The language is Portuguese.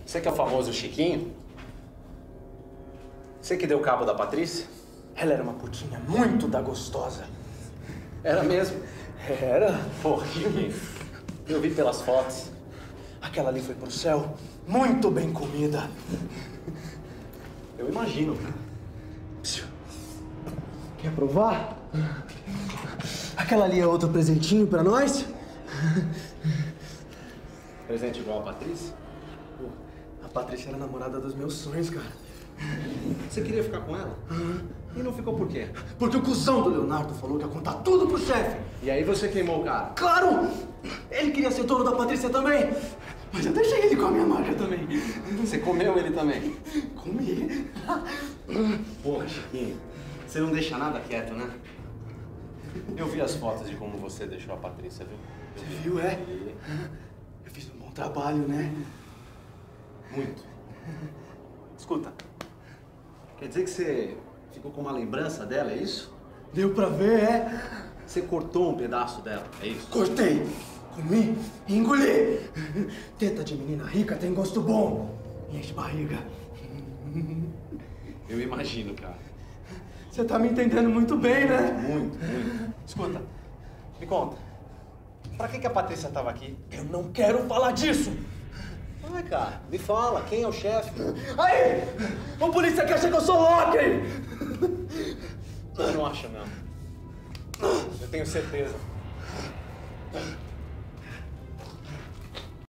Você que é o famoso Chiquinho? Você que deu cabo da Patrícia? Ela era uma putinha muito da gostosa. Era mesmo? Era. Porra, Chiquinho. Eu vi pelas fotos. Aquela ali foi pro céu muito bem comida. Eu imagino, cara. Quer provar? Aquela ali é outro presentinho pra nós? Presente igual a Patrícia? A Patrícia era a namorada dos meus sonhos, cara. Você queria ficar com ela? E não ficou por quê? Porque o cuzão do Leonardo falou que ia contar tudo pro chefe. E aí você queimou o cara? Claro! Ele queria ser dono da Patrícia também. Mas eu deixei ele com a minha marca também. Você comeu ele também? Comi. Porra, Chiquinho. Você não deixa nada quieto, né? Eu vi as fotos de como você deixou a Patrícia, viu? Você viu, é? Eu fiz um bom trabalho, né? Muito. Escuta. Quer dizer que você ficou com uma lembrança dela, é isso? Deu pra ver, é? Você cortou um pedaço dela, é isso? Cortei, comi e engoli. Teta de menina rica tem gosto bom. Enche barriga. Eu imagino, cara. Você tá me entendendo muito bem, né? Muito, muito. Escuta, me conta. Pra que a Patrícia tava aqui? Eu não quero falar disso. Ai, cara, me fala, quem é o chefe? Aí! O polícia que acha que eu sou Loki! Eu não acho, não. Eu tenho certeza.